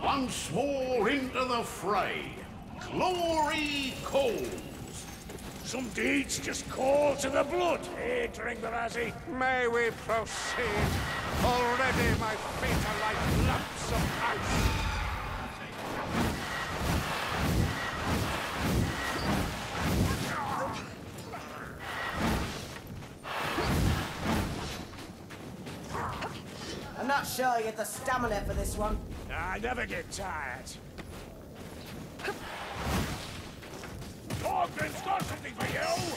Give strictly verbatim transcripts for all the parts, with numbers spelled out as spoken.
Once more into the fray. Glory calls. Some deeds just call to the blood. Hey, Dringbarazzi. May we proceed? Already my feet are like lumps of ice. I'm not sure you have the stamina for this one. I never get tired. Thorgrim's got something for you!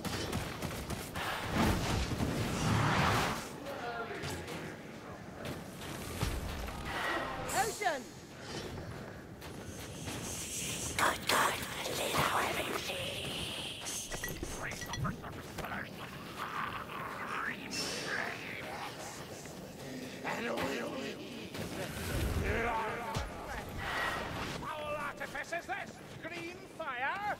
Ocean! Good, good. Lead our everything. Foul artifice is this? Green fire?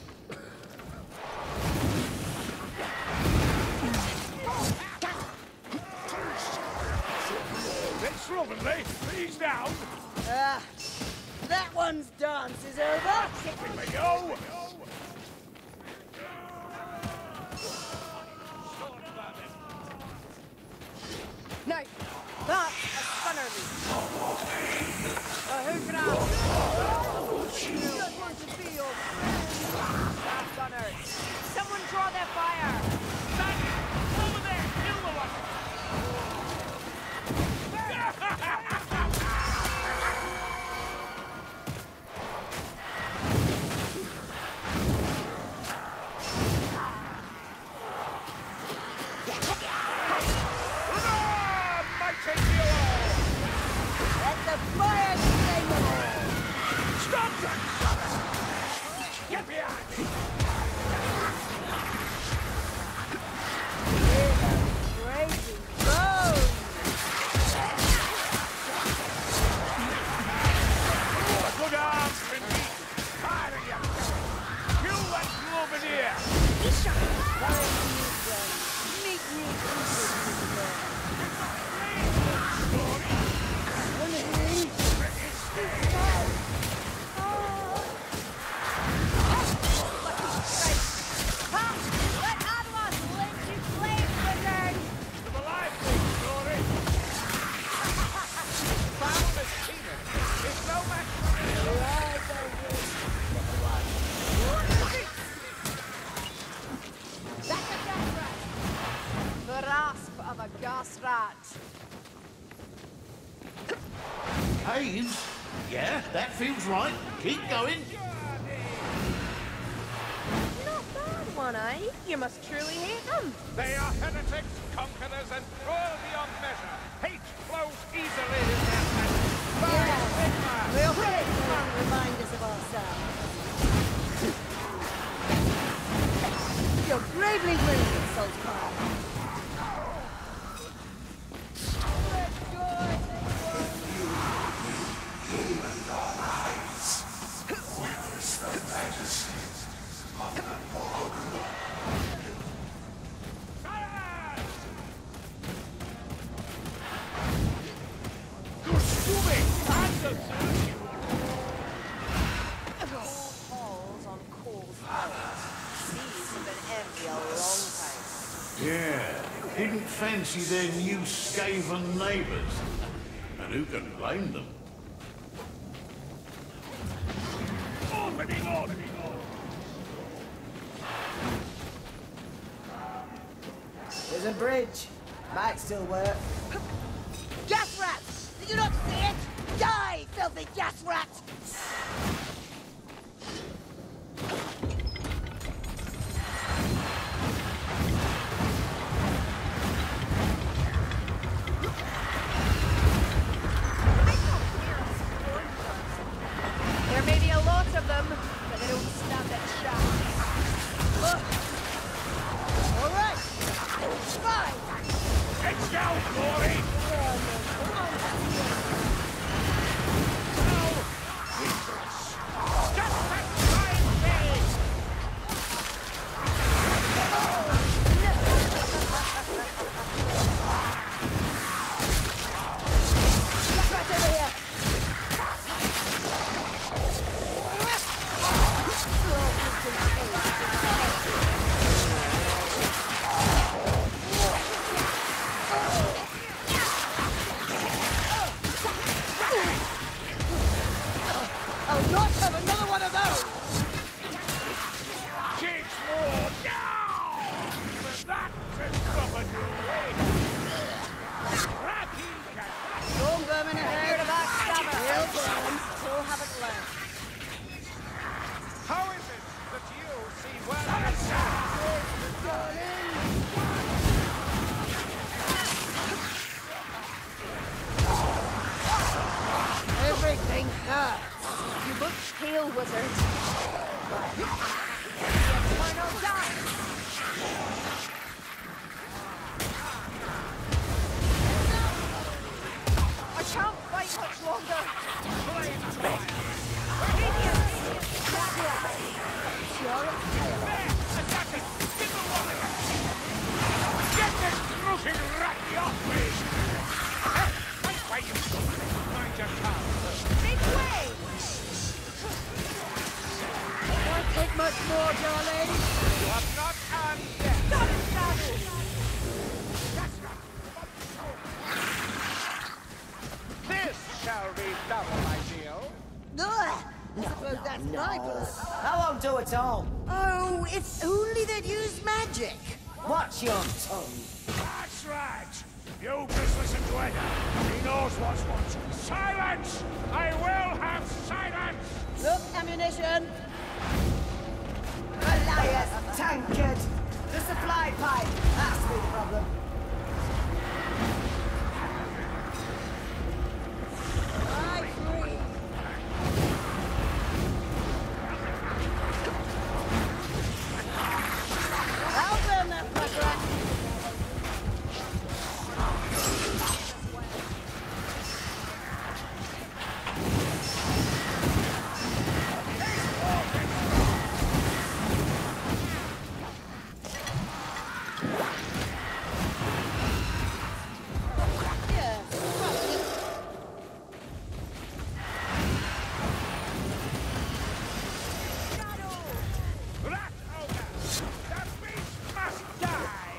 It's slovenly. He's down. Ah, that one's dance is over. Something for you! No, that's a stunner lead. Uh, who can I? You just want to be your friend. That's gunner. Someone draw their fire. Over there! Kill the one! Let the fire flame them all. Stop that! Get behind me! Crazy bones. Good arms, Finny! Fire again! Kill that Globeneer! Meet me of a gas rat. Haves? Yeah, that feels right. Keep going. Not bad one, eh? You must truly hate them. They are heretics, conquerors, and cruel beyond measure. Hate flows easily in their hands. Yeah, we'll hate them, remind us of ourselves. You're bravely wounded, Saltfire. Yeah, didn't fancy their new Skaven neighbours. And who can blame them? Opening, opening, There's a bridge. Might still work. Gas rats! Did you not see it? Die, filthy gas rat! There may be a lot of them, but they don't stand a chance. All right, fine. It's down, Glory! Butch Tail Wizard. The Eternal Dance. I can't fight much longer. Radiance. Assassin! Give the water! Get this smoking ratty off me! Wait, wait, you... Mind your tongue. Make way! Won't take much more, darling. You have not earned death. Stop it, Sabu! This shall be double, my deal. Ugh. I suppose that's my blood. I won't do it all. Oh, it's only that use magic. Watch your tongue. That's right! You just listen to Edgar. He knows what's what. Silence! I will have silence! Look, ammunition. Elias, tankard. The supply pipe. That's the problem. I agree. I'll burn that fucker. Rat ogre! The beast must die!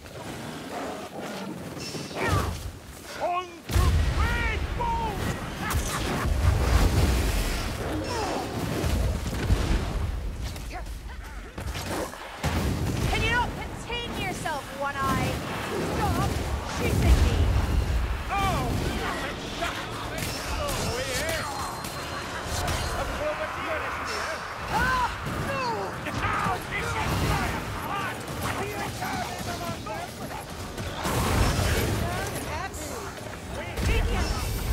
On to great bold! Can you not contain yourself, One Eye? Stop shooting me! Oh! Shut me slow, here! A privateer is near! Ah! No! Now this is fire! What? We return him among them! Radiance!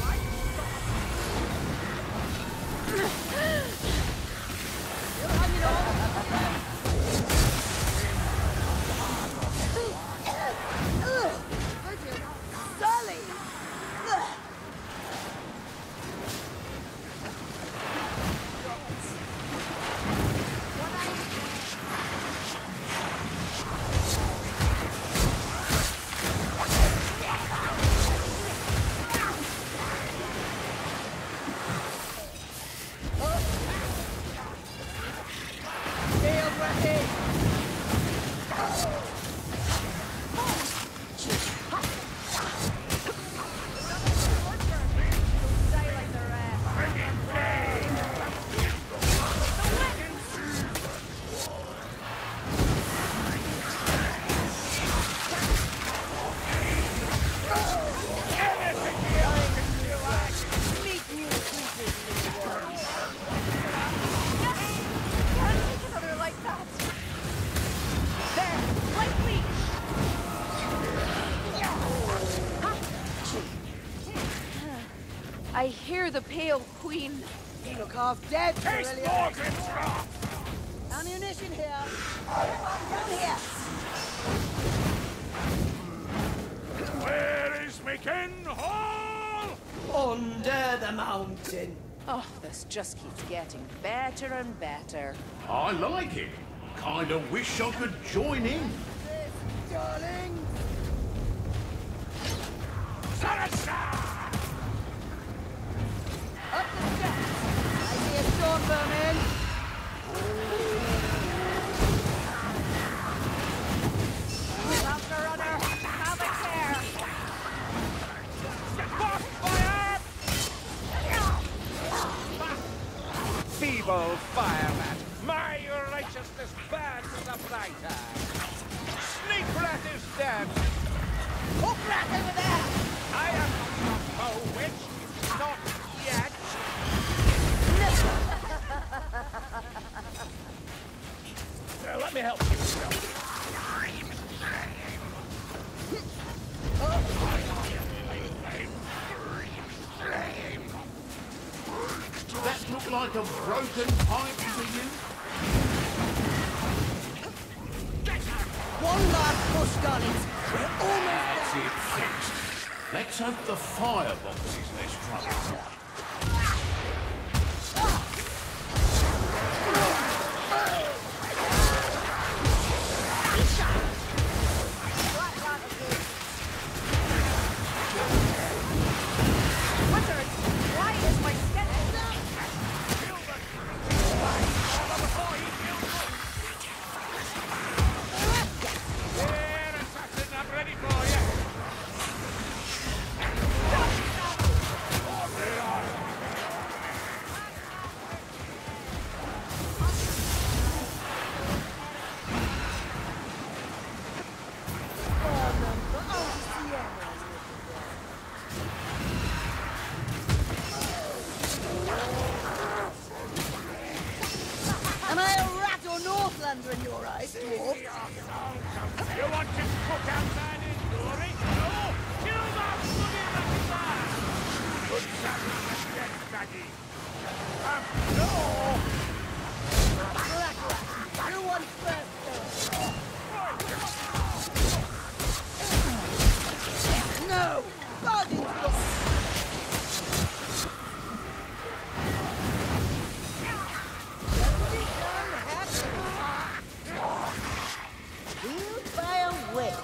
Sully! Tail ready! Die like the rest. Meet new creatures in the world. Yes! Can't take another like that. There! Light leech! I hear the Pale Queen. You look half dead, Taste Aurelia. Morgan's wrath! Ammunition here. Come here. Where is Macon Hall? Under the mountain. Oh, this just keeps getting better and better. I like it. Kinda wish I could join in. Darling. Sarasa! Up the steps. I see a storm vermin. After runner, have a care. Fire! Feeble fireman, my righteousness burns the brighter. Snake rat is dead. Hook rat over there. I am not a witch, not yet. Uh, let me help you. That's looking like a broken pipe to you? One last push, darlings. We're almost That's it fixed. Let's hope the firebox is less trouble. Am I a rat or Northlander in your eyes, dwarf? You want to put outside in glory? No! Kill that bloody Rakibar! Good sacrifice against Maggie. Um, no! Rat rat. Who wants first, though? No! Bargain's gone! Healed by a witch.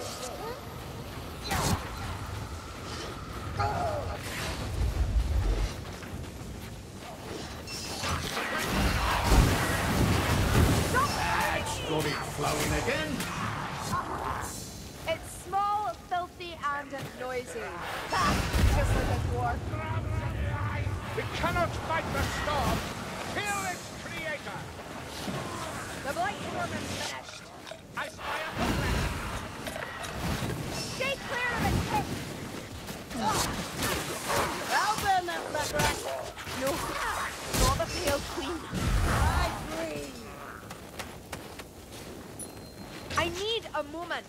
That's got it flowing again. It's small, filthy, and noisy. Ha! Just like a dwarf. We cannot fight the storm. Kill its creator. The Blight Storm is finished. I spy a threat. Stay clear of its hit! I'll burn that black rat. No, not the Pale Queen. I agree. I need a moment.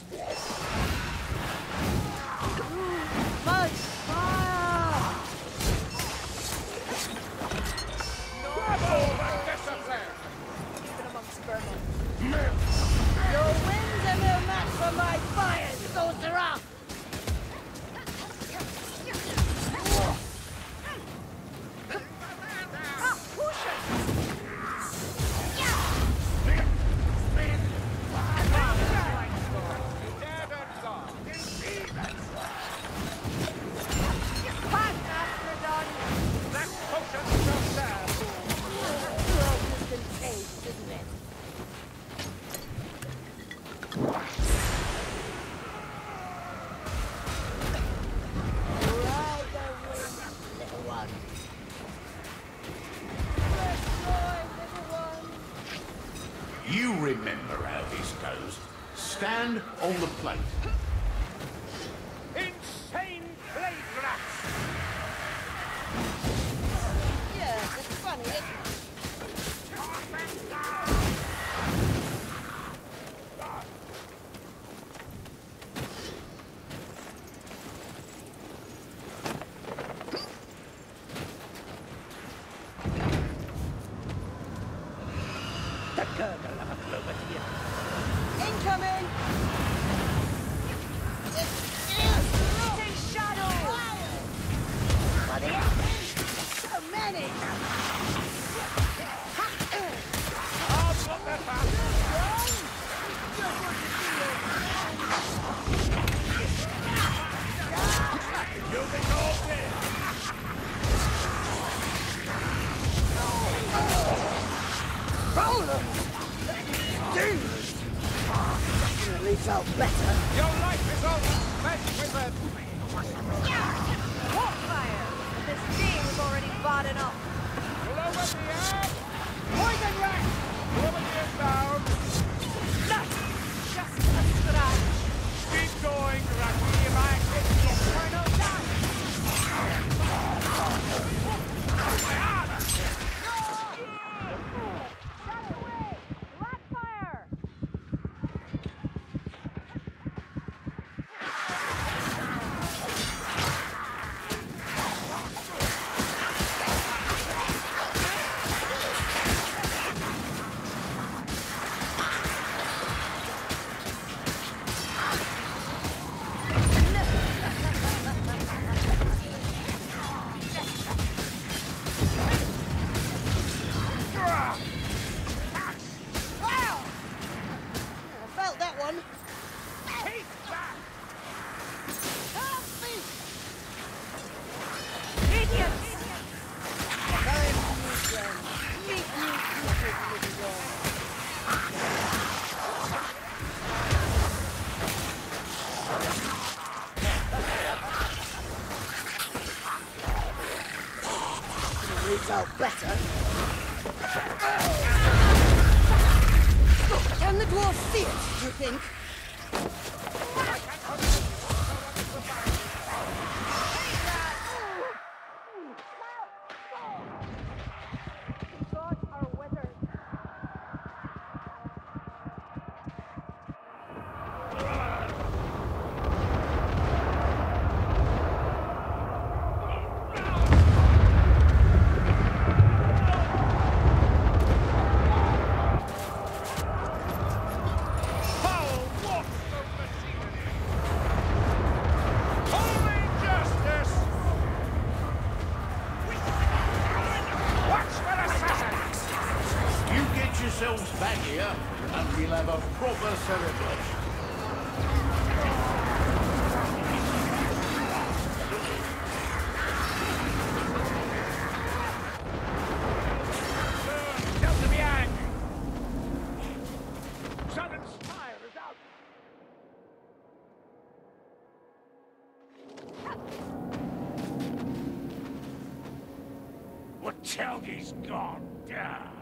Mud! Fire! Bravo, the discipline! Even amongst vermin. Your winds are no match for my fire, sorcerer! Ah, push it! Dead and gone. Fast, Mastodon! That potion shall serve. You're all distant taste, isn't it? Ride the wind, little one. Destroy, little one. You remember how this goes. Stand on the plate. Insane plague rats! Yes, it's funny, isn't it? Incoming! Take shadow! So many! I'll block their path. You'll be all dead. Definitely felt better. Your life is over. Fetch with it. What fire? This day was already bad enough. Blow at the air. Poison rat. Blow it down. That's just a scratch. Keep going, Ratty. If I get The eternal dance. Shadow away! Rat fire! bleeds out better. Can the dwarf see it, do you think? Gods are withered. Yourselves back here, and we'll have a proper celebration. Delta Biang! Sudden's fire is out! What Telgi's gone down.